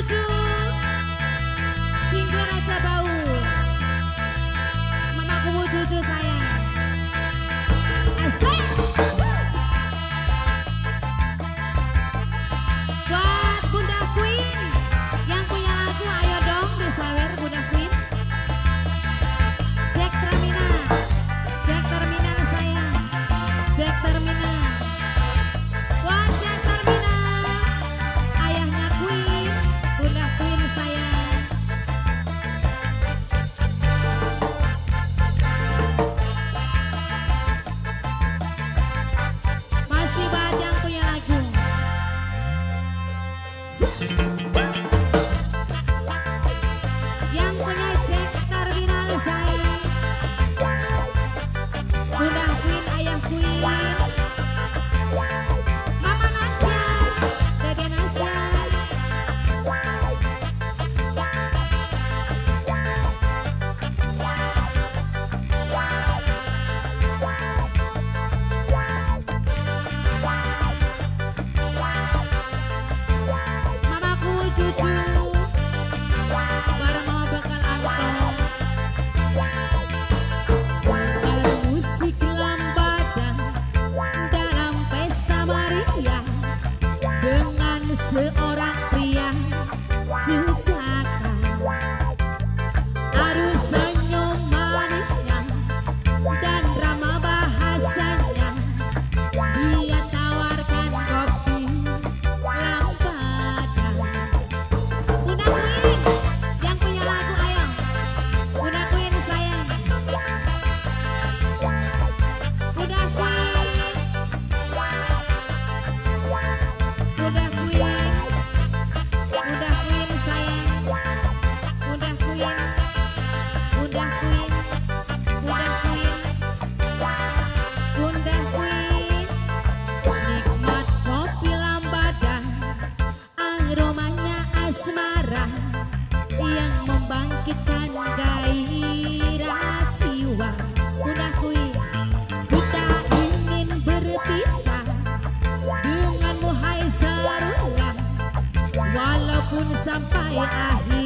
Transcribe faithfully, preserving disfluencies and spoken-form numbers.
cucu Singgir Raja Bau. Mamaku mau cucu sayang. Asik. Buat Bunda Queen yang punya lagu ayo dong disawer Bunda Queen. Jack Terminal, Jack Terminal sayang, Jack Terminal. Wah Jack Terminal, ayahnya Queen, Bunda Queen sayang. Masih banyak yang punya lagu. Yang punya Jack Terminal sayang, Bunda Queen, ayah Queen, Mama Nasya, Dede Nasya. Mamaku cucu bareng mau bekal angkong. Bermusik lambada dalam pesta meriah dengan seorang pria sejaka. Adu senyum manisnya dan drama bahasanya, dia tawarkan kopi lambada. Bunda Queen yang punya lagu ayo, Bunda Queen sayang, Bunda Queen, Bunda Queen, Bunda Queen sayang, Bunda Queen, Bunda Queen, Bunda Queen, Bunda Queen. Nikmat kopi lambada, aromanya asmara yang membangkitkan gairah jiwa. Bunda Queen, ku tak ingin berpisah denganmu hai Sarula, walaupun sampai akhir